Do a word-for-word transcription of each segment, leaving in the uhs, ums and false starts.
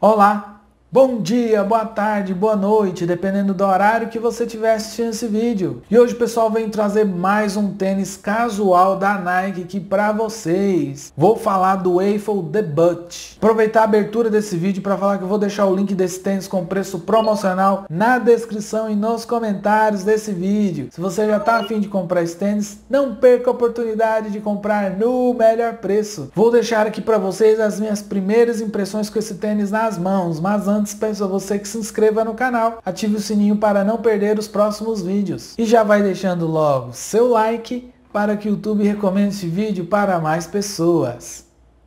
Olá, bom dia, boa tarde, boa noite, dependendo do horário que você estiver assistindo esse vídeo. E hoje, pessoal, venho trazer mais um tênis casual da Nike aqui para vocês. Vou falar do Eiffel Debut. Aproveitar a abertura desse vídeo para falar que eu vou deixar o link desse tênis com preço promocional na descrição e nos comentários desse vídeo. Se você já está a fim de comprar esse tênis, não perca a oportunidade de comprar no melhor preço. Vou deixar aqui para vocês as minhas primeiras impressões com esse tênis nas mãos, mas antes peço a você que se inscreva no canal, ative o sininho para não perder os próximos vídeos. E já vai deixando logo seu like para que o YouTube recomende esse vídeo para mais pessoas.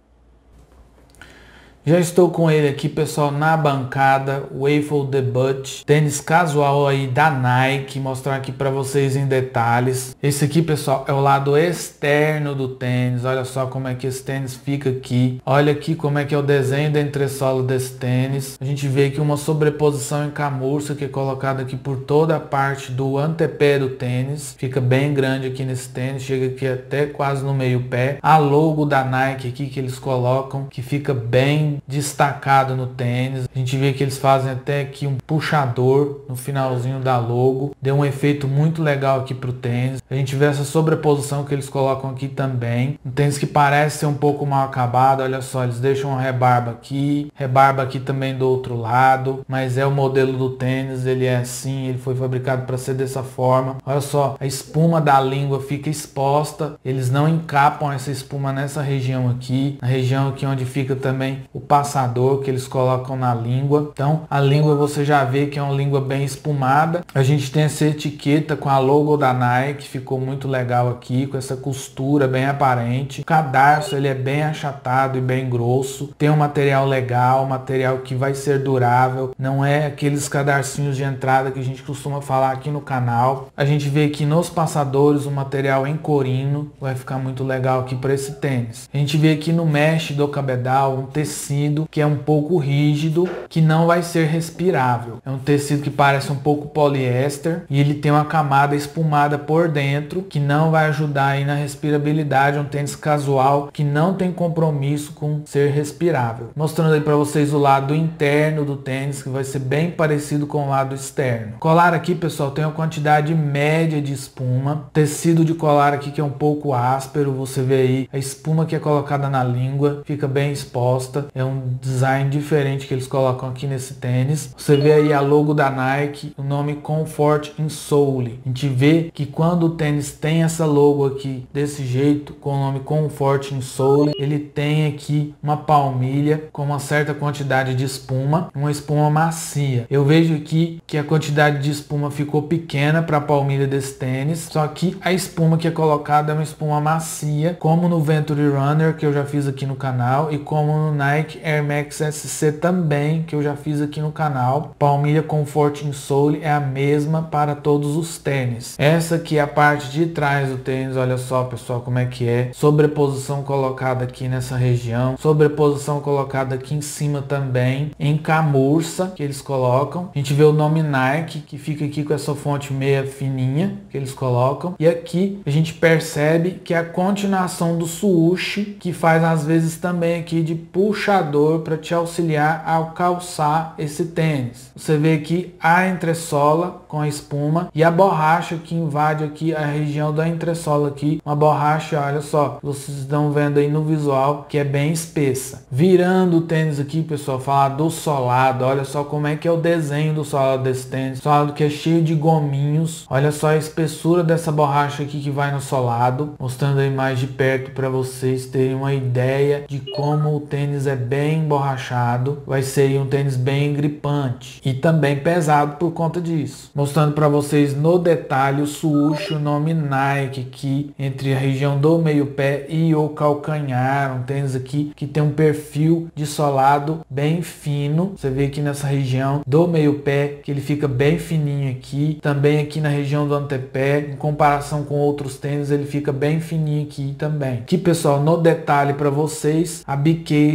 Já estou com ele aqui, pessoal, na bancada, o Eiffel Debut, tênis casual aí da Nike, mostrar aqui para vocês em detalhes. Esse aqui, pessoal, é o lado externo do tênis, olha só como é que esse tênis fica aqui. Olha aqui como é que é o desenho da entressola desse tênis. A gente vê aqui uma sobreposição em camurça que é colocada aqui por toda a parte do antepé do tênis. Fica bem grande aqui nesse tênis, chega aqui até quase no meio pé. A logo da Nike aqui que eles colocam, que fica bem destacado no tênis. A gente vê que eles fazem até aqui um puxador no finalzinho da logo, deu um efeito muito legal aqui pro tênis. A gente vê essa sobreposição que eles colocam aqui também, um tênis que parece ser um pouco mal acabado. Olha só, eles deixam uma rebarba aqui, rebarba aqui também do outro lado, mas é o modelo do tênis, ele é assim, ele foi fabricado para ser dessa forma. Olha só, a espuma da língua fica exposta, eles não encapam essa espuma nessa região aqui, na região aqui onde fica também o passador que eles colocam na língua. Então a língua você já vê que é uma língua bem espumada. A gente tem essa etiqueta com a logo da Nike, ficou muito legal aqui, com essa costura bem aparente. O cadarço ele é bem achatado e bem grosso, tem um material legal, material que vai ser durável, não é aqueles cadarcinhos de entrada que a gente costuma falar aqui no canal. A gente vê aqui nos passadores o material em corino, vai ficar muito legal aqui para esse tênis. A gente vê aqui no mesh do cabedal um tecido que é um pouco rígido, que não vai ser respirável. É um tecido que parece um pouco poliéster e ele tem uma camada espumada por dentro que não vai ajudar aí na respirabilidade. É um tênis casual que não tem compromisso com ser respirável. Mostrando aí para vocês o lado interno do tênis, que vai ser bem parecido com o lado externo. Colar aqui, pessoal, tem uma quantidade média de espuma. Tecido de colar aqui que é um pouco áspero, você vê aí a espuma que é colocada na língua, fica bem exposta. É um design diferente que eles colocam aqui nesse tênis. Você vê aí a logo da Nike, o nome Comfort Insole. A gente vê que quando o tênis tem essa logo aqui desse jeito, com o nome Comfort Insole, ele tem aqui uma palmilha com uma certa quantidade de espuma, uma espuma macia. Eu vejo aqui que a quantidade de espuma ficou pequena para a palmilha desse tênis, só que a espuma que é colocada é uma espuma macia, como no Venture Runner, que eu já fiz aqui no canal, e como no Nike Air Max S C também, que eu já fiz aqui no canal. Palmilha Comfort Insole é a mesma para todos os tênis. Essa aqui é a parte de trás do tênis, olha só, pessoal, como é que é. Sobreposição colocada aqui nessa região, sobreposição colocada aqui em cima também, em camurça, que eles colocam. A gente vê o nome Nike, que fica aqui com essa fonte meia fininha, que eles colocam. E aqui a gente percebe que é a continuação do swoosh, que faz às vezes também aqui de puxador para te auxiliar ao calçar esse tênis. Você vê aqui a entressola com a espuma e a borracha que invade aqui a região da entressola aqui, uma borracha, olha só, vocês estão vendo aí no visual, que é bem espessa. Virando o tênis aqui, pessoal, falar do solado, olha só como é que é o desenho do solado desse tênis. Solado que é cheio de gominhos, olha só a espessura dessa borracha aqui que vai no solado, mostrando aí mais de perto para vocês terem uma ideia de como o tênis é bem emborrachado. Vai ser um tênis bem gripante e também pesado por conta disso. Mostrando para vocês no detalhe o swoosh, o nome Nike aqui entre a região do meio pé e o calcanhar. Um tênis aqui que tem um perfil de solado bem fino. Você vê aqui nessa região do meio pé que ele fica bem fininho aqui. Também aqui na região do antepé, em comparação com outros tênis, ele fica bem fininho aqui também. Aqui, pessoal, no detalhe para vocês, a biqueira sem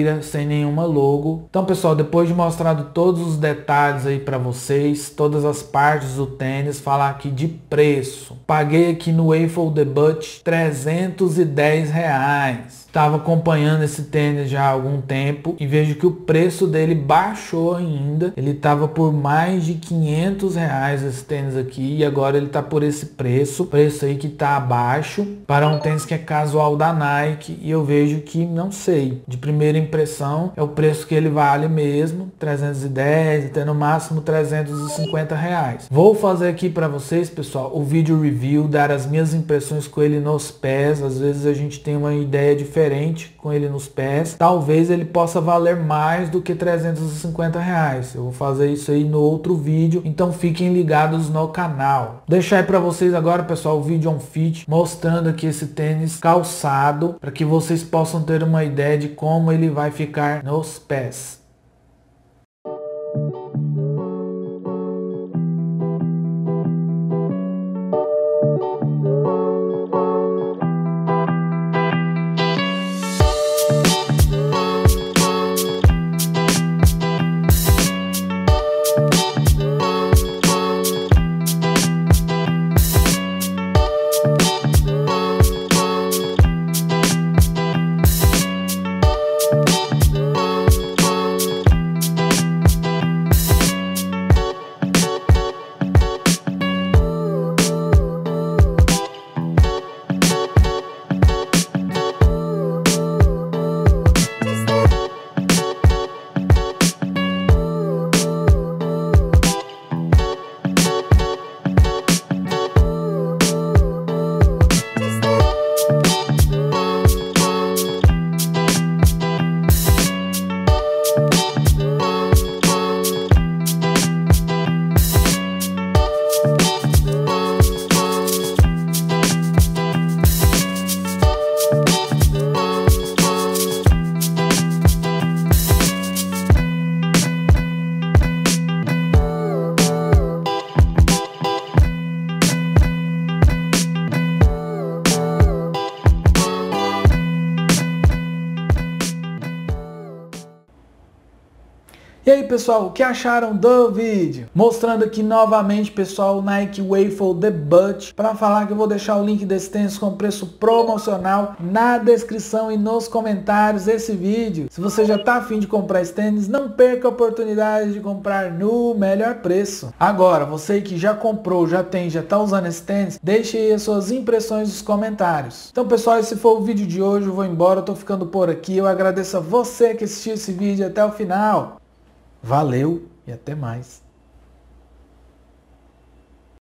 sem nenhuma logo. Então pessoal, depois de mostrado todos os detalhes aí para vocês, todas as partes do tênis, falar aqui de preço. Paguei aqui no Waffle The But trezentos e dez reais. Estava acompanhando esse tênis já há algum tempo e vejo que o preço dele baixou ainda. Ele estava por mais de quinhentos reais esse tênis aqui e agora ele está por esse preço. Preço aí que está abaixo para um tênis que é casual da Nike, e eu vejo que, não sei, de primeira impressão é o preço que ele vale mesmo, trezentos e dez até no máximo trezentos e cinquenta reais. Vou fazer aqui para vocês, pessoal, o vídeo review, dar as minhas impressões com ele nos pés. Às vezes a gente tem uma ideia diferente com ele nos pés, talvez ele possa valer mais do que trezentos e cinquenta reais. Eu vou fazer isso aí no outro vídeo, então fiquem ligados no canal. Deixar aí para vocês agora, pessoal, o vídeo on fit, mostrando aqui esse tênis calçado, para que vocês possam ter uma ideia de como ele vai ficar nos pés. E aí pessoal, o que acharam do vídeo? Mostrando aqui novamente, pessoal, o Nike Waffle The But, para falar que eu vou deixar o link desse tênis com preço promocional na descrição e nos comentários desse vídeo. Se você já está afim de comprar esse tênis, não perca a oportunidade de comprar no melhor preço. Agora, você que já comprou, já tem, já está usando esse tênis, deixe aí as suas impressões nos comentários. Então pessoal, esse foi o vídeo de hoje, eu vou embora, eu tô ficando por aqui. Eu agradeço a você que assistiu esse vídeo até o final. Valeu e até mais.